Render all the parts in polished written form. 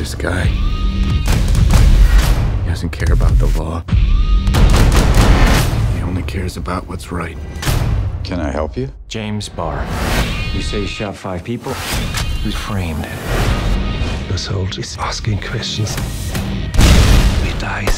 this guy? He doesn't care about the law. He only cares about what's right. Can I help you? James Barr. You say he shot 5 people? Who's framed? The soldier is asking questions. He dies.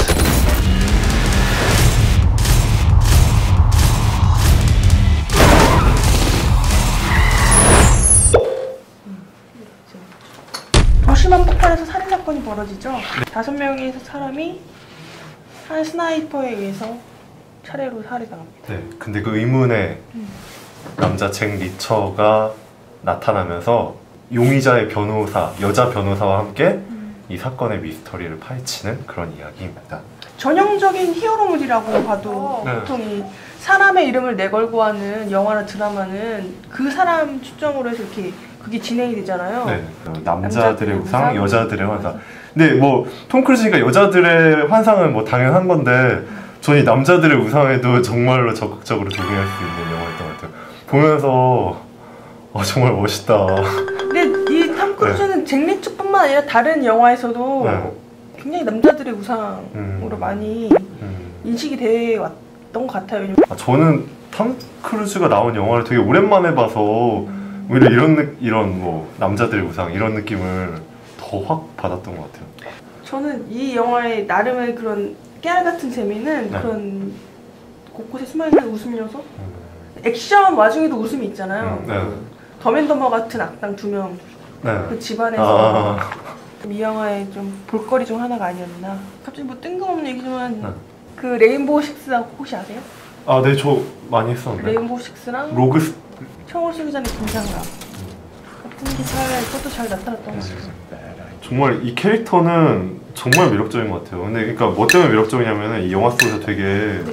도시만 폭발해서 살인사건이 벌어지죠. 5명의 사람이 한 스나이퍼에 의해서 차례로 살해당합니다. 네, 근데 그 의문의 남자 잭 리처가 나타나면서 용의자의 변호사, 여자 변호사와 함께 이 사건의 미스터리를 파헤치는 그런 이야기입니다. 전형적인 히어로물이라고 봐도 네. 보통 이 사람의 이름을 내걸고 하는 영화나 드라마는 그 사람 추정으로 해서 이렇게 그게 진행이 되잖아요. 네, 남자들의 우상, 여자들의 환상. 근데 뭐 톰 크루즈니까 여자들의 환상은 뭐 당연한 건데 저는 이 남자들의 우상에도 정말로 적극적으로 동의할 수 있는 영화였던 것 같아요. 보면서 정말 멋있다. 근데 이 톰 크루즈는 잭 리처뿐만 아니라 다른 영화에서도 굉장히 남자들의 우상으로 많이 인식이 돼 왔던 것 같아요. 왜냐면 저는 톰 크루즈가 나온 영화를 되게 오랜만에 봐서 오히려 이런 뭐 남자들의 우상 이런 느낌을 더 확 받았던 것 같아요. 저는 이 영화의 나름의 그런 깨알 같은 재미는 그런 곳곳에 숨어있는 웃음 요소? 액션 와중에도 웃음이 있잖아요. 덤앤더머 같은 악당 2명 그 집안에서 이 영화의 좀 볼거리 중 하나가 아니었나. 갑자기 뭐 뜬금없는 얘기지만 그 레인보우 식스 혹시 아세요? 아, 네, 저 많이 했었는데. 레인보우 식스랑 로그 청을 쓰기 전에 긴장감 같은 게 그것도 잘 나타났던 것 같아요. 정말 이 캐릭터는 정말 매력적인 것 같아요. 근데 그러니까 뭐 때문에 매력적이냐면은 이 영화 속에서 되게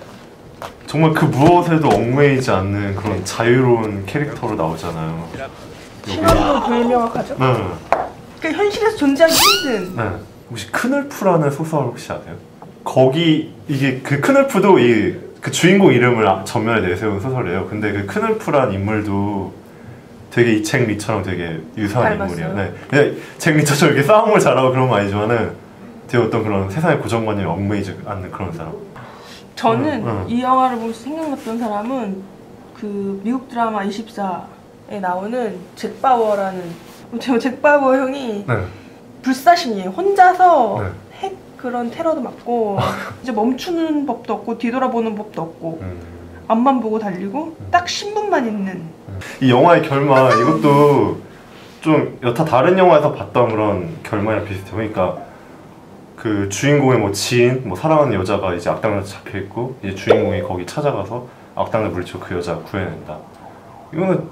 정말 그 무엇에도 얽매이지 않는 그런 자유로운 캐릭터로 나오잖아요. 신화도 불명확하죠? 네. 그러니까 현실에서 존재하기 힘든. 네. 혹시 크늘프라는 소설 혹시 아세요? 거기 이게 그 크늘프도 그 주인공 이름을 전면에 내세운 소설이에요. 근데 그 크늘프란 인물도 되게 이 잭 리처랑 되게 유사한 인물이에요. 네. 그냥 잭 리처처럼 이렇게 싸움을 잘하고 그런 건 아니지만은 되게 어떤 그런 세상의 고정관념에 얽매이지 않는 그런 사람. 저는 이 영화를 보면서 생각났던 사람은 그 미국 드라마 24에 나오는 잭 바워라는 잭 바워 형이 불사신이에요. 혼자서 핵 그런 테러도 맞고 이제 멈추는 법도 없고 뒤돌아보는 법도 없고 앞만 보고 달리고 딱 신분만 있는. 이 영화의 결말 이것도 좀 여타 다른 영화에서 봤던 그런 결말이랑 비슷해요. 그러니까 그 주인공의 뭐 지인, 뭐 사랑하는 여자가 이제 악당한테 잡혀 있고 이제 주인공이 거기 찾아가서 악당을 물리치고 그 여자 구해낸다. 이거는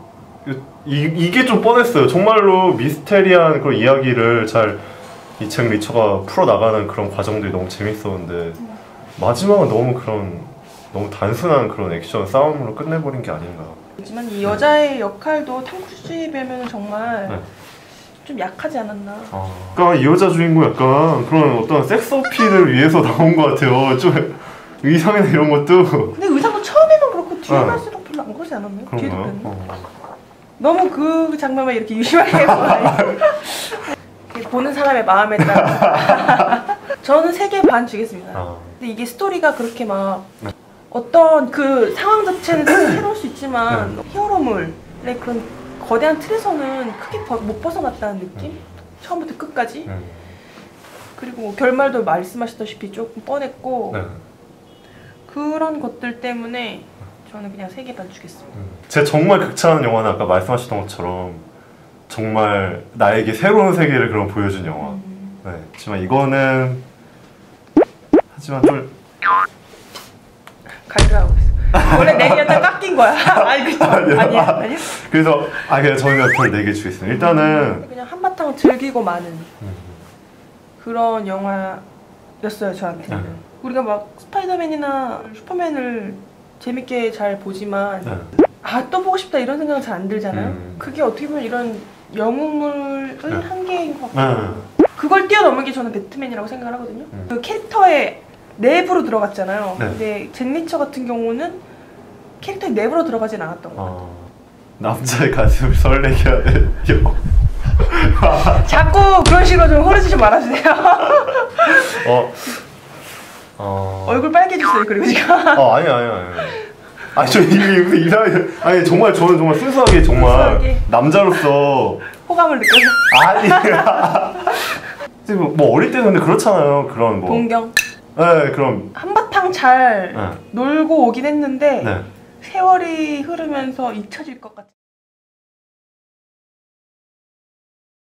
이게 좀 뻔했어요. 정말로 미스테리한 그런 이야기를 잘 이 잭 리처가 풀어나가는 그런 과정들이 너무 재밌었는데 마지막은 너무 단순한 그런 액션 싸움으로 끝내버린 게 아닌가. 하지만 이 여자의 역할도 톰 크루즈에 비하면 정말 좀 약하지 않았나. 그러니까 이 여자 주인공 약간 그런 어떤 섹스 어필을 위해서 나온 것 같아요. 좀 의상이나 이런 것도. 근데 의상도 처음에는 그렇고 뒤에 갈수록 별로 안 그러지 않았나요? 뒤에도 그랬나? 너무 그 장면만 이렇게 유심하게 해서 보는 사람의 마음에 따라 저는 3개 반 주겠습니다. 근데 이게 스토리가 그렇게 막 어떤 그 상황 자체는 새로울 수 있지만 히어로물의 그런 거대한 틀에서는 크게 못 벗어났다는 느낌? 처음부터 끝까지? 그리고 뭐 결말도 말씀하셨다시피 조금 뻔했고 그런 것들 때문에 저는 그냥 3개 반 주겠습니다. 제가 정말 극찬하는 영화는 아까 말씀하셨던 것처럼 정말 나에게 새로운 세계를 그럼 보여준 영화. 하지만 이거는 좀 갈등하고 있어. 원래 4개였다 깎인 거야. 아니 그쵸? 아니야? 그래서 그냥 저희가 별 4개 주겠습니다. 일단은 그냥 한바탕 즐기고 마는 그런 영화였어요 저한테는. 우리가 막 스파이더맨이나 슈퍼맨을 재밌게 잘 보지만 또 보고 싶다 이런 생각은 잘 안 들잖아요. 그게 어떻게 보면 이런 영웅물의 한계인 것 같아요. 그걸 뛰어넘은 게 저는 배트맨이라고 생각을 하거든요. 그 캐릭터의 내부로 들어갔잖아요. 근데 잭 리처 같은 경우는 캐릭터의 내부로 들어가진 않았던 것 같아요. 남자의 가슴을 설레게 하는 영화. 자꾸 그런 식으로 좀 흐르지 좀 말아주세요. 얼굴 빨개졌어요. 그리고 지금. 아니야. 아니 저 이상하게 아니 정말 저는 정말 순수하게 정말 순수하게. 남자로서 호감을 느껴서. 아니야. 지금 뭐 어릴 때는 근데 그렇잖아요. 그런 뭐. 동경. 네, 그럼. 한바탕 잘 네. 놀고 오긴 했는데 네. 세월이 흐르면서 잊혀질 것 같아.